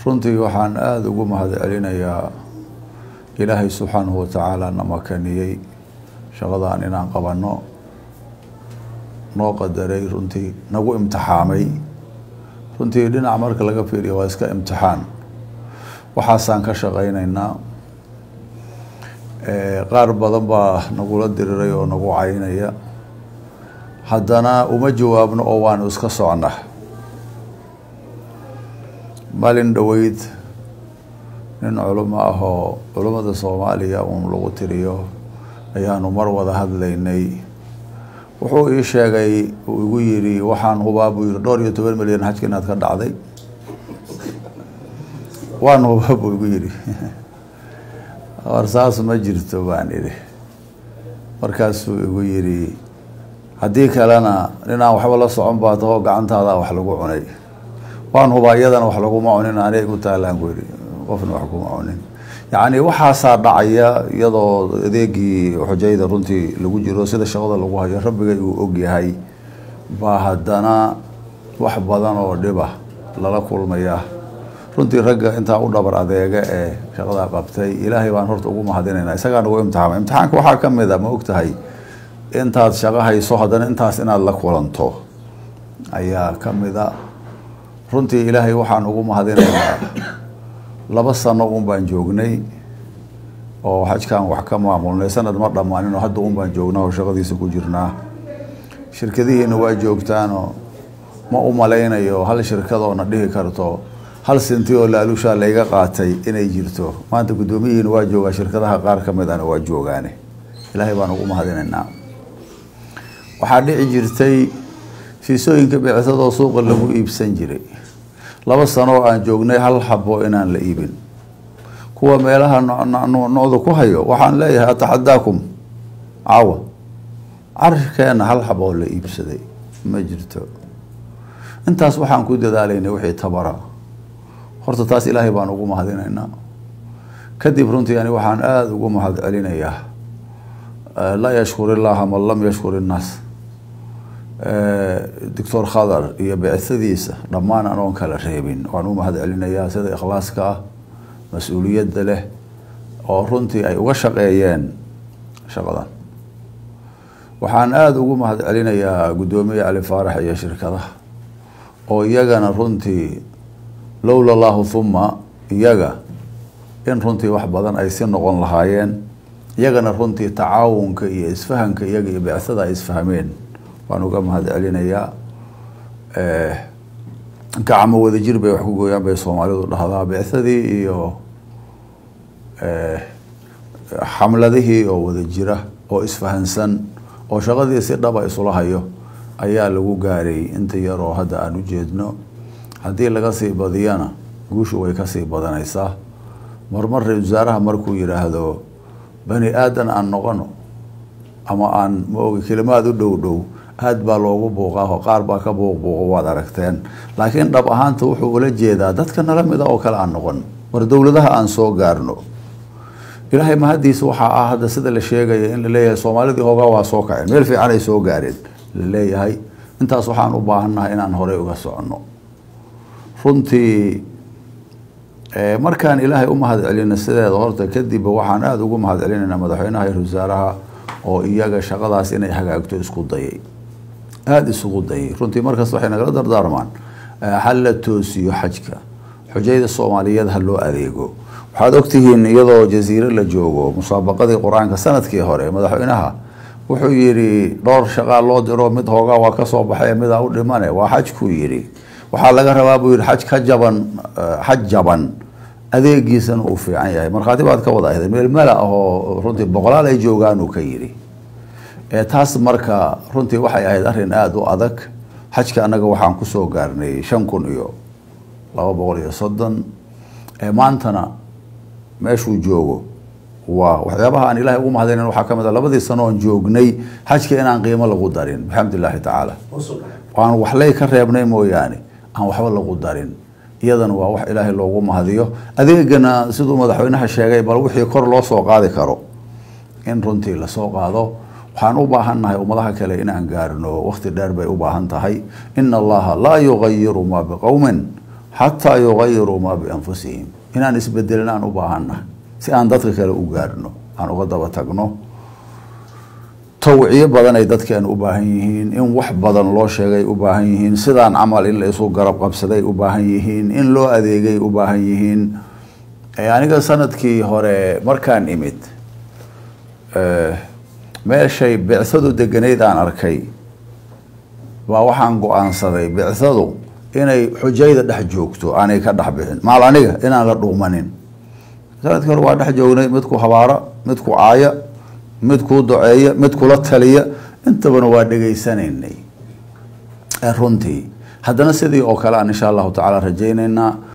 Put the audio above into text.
runtii waxaan aada ugu mahadcelinayaa ilaahay subxaanahu watacaala na makaniyey shaqadaan inaan qabanno noo qadaray runtii nagu imtixaamay runtii dhinac marka laga fiiriyo waa iska imtixaan waxaasaan ka shaqaynaynaa qaar badan baa nagula diriray oo nagu caynaya haddana uma jawaabno oo waanu iska socnaa maalin dhoweyd nin culimo ah oo culimada Soomaaliya lagu tiriyo ayaanu mar wada hadlaynay wuxuu ii sheegay uu igu yiri waxaan hubaa buu yiri 12 milyan xajka inaad ka dhacday waan hubaa buu igu yiri warsaas ma jirto baan iri markaasuu igu yiri haddii kalena inaan waxba la socon baa taho gacantaada wax lagu cunay waan hubaa iyadana wax laguma cunin aanay igu taalaan ku yiri qofna wax kuma cunin يعني waxaasaa dhacaya iyadoo adeegii xujayda runtii lagu jiro sida shaqada lagu hayo rabbiga uu og yahay baa haddana wax badan oo dhiba lala kulmaya runtii ragga intaa u dhabar adeega ee shaqada qabtay ilaahay baan horta ugu mahadinaynaa isagaa nagu imtixaanka waxaa ka mid ah ma ogtahay intaad shaqo hayso haddana intaas inaad la kulanto ayaa ka mid ah runtii ilaahay waxaan ugu mahadinaynaa 2 sano baan joognay oo xajkan wax ka maamulnay sanad ma dhamaanin oo hadda baan joognaa oo shaqadiisa ku jirnaa shirkadihiina waa joogtaan oo ma u malaynayo hal shirkad oo na dhihi karto hal senti oo laalusha layga qaatay inay jirto maanta gudoomiyihiina waa joogaa shirkadaha qaar ka mid ah waa joogaane ilaahay baan ugu mahadinaynaa waxaa dhici jirtay fiisooyinka biicsadoo suuqa lagu iibsan jiray 2 sano aan joognay hal xabo inaan la iibin kuwa meelaha noocda ku hayo waxaan leeyahay ataxadaakum caawa arkeena hal xabo la iibsaday ma jirto intaas waxaan ku dadaalaynay wixii tabara horta taas ilaahay baan ugu mahadinaynaa kadib runtii yani waxaan aad ugu mahadcelinayaa la yashkuru illaaha man lam yashkuru nnaas دكتور خضر iyo bicadiisa dhamaan aan kala reebin waan u mahadcelinayaa sida ikhlaaska mas'uuliyadda leh oo runtii ay uga shaqeeyeen shaqadan waxaan aad ugu mahadcelinayaa gudoomiye Ali Faarax iyo shirkadaha oo iyagana runtii lawla Allah thumma iyaga in runtii wax badan ay si noqon lahaayeen iyagana runtii tacaawunka iyo isfahanka iyaga iyo bicada ay isfahmeen waan uga mahadcelinayaa gacmo wada jir bay wax ku gooyaan bay Soomaalidu dhahdaa bicadii iyo xamladihii oo wada jira oo isfahansan oo shaqadii si dhab ah isula hayo ayaa lagu gaaray inta yar oo hadda aan u jeedno haddii laga sii badiyana guushu way ka sii badanaysaa marmar wasaaraha markuu yiraahdo bani aadan aan noqono ama aan ma ogi kalimaad u dhow aad baa loogu buuqaa qaar baa ka buuqbuuqo waad aragteen laakiin dhab ahaanta wuxuu ula jeedaa dadka nala mid ah oo kale aan noqon war dawladaha aan soo gaarno ilaahay mahadiisa waxa ah hadda sida la sheegay in la leeyahay Soomaalida hooga waa soo kaceen meel fiican ay soo gaareen la leeyahay intaas waxaan u baahanahay inaan hore uga socono runtii markaan ilaahay u mahadcelino sideeda horta kadib waxaan aad ugu mahadcelinaynaa madaxweynaha iyo wasaaraha oo iyaga shaqadaas inay hagaagto isku dayay aad isugu dayay runtii markaas waxay naga dardaarmaan hal la toosiyo xajka xujayda Soomaaliyeed hal loo adeego waxaad ogtihiin iyadoo jasiiro la joogo musaabaqadii quraanka sanadkii hore madaxweynaha wuxuu yiri dhowr shaqaal loo diro mid hooga waa ka soo baxay mid u dhimane waa xajku yiri waxa laga rabaa buu yiri xaj ka jaban xaj jaban adeegiisana uu fiican yahay marxaati baad ka wada ahayd meel mala oo runtii boqolaal ay joogaan uu ka yiri taas marka runtii waxay ahayd arrin aad u adag xajka anaga waxaan ku soo gaarnay 5230 maantana meeshuu joogo waa waxyaabaha aan ilaahay ugu mahadinayn waxa kamid ah 2 sano oo joognay xajka inaan qiimo lagu darin alxamdulillah taala waan wax lay ka reebnay mooyaane aan waxba lagu darin iyadana waa wax ilaahay loogu mahadiyo adeegana sidoo madaxweynaha sheegay bal wixii kor loo soo qaadi karo in runtii la soo qaado waxaan u baahanahay ummadaha kale in aan gaarno waqti dheer bay u baahan tahay in allaha la yughayyiru ma biqawmin حتى يغيروا ما بأنفسهم إن نسبدلنا نباهنا سأن دتك كلا أجارنا أنا قد بتجنو توعية بدن أي دتك أن أباهيهين إن وح بدن الله شيء أباهيهين سدان عمل إلا يسوق جرب قبسدي أباهيهين إن لو أذيجي أباهيهين يعني كسنة كي هراء مركان إمت ما شيء بعثدو دجنيد عن أركي ووحن قان صدي بعثدو إني حجيدة دحجوكتو أنا كدحبهن مع العنية إن أنا للرغمانين سنة كي هراء دحجوني متكو حبارة متكو عاية متكو دعية متكو لطلية انت بنوا دغاي سنيني رنتي هذا سيدي او كلا ان شاء الله تعالى رجينا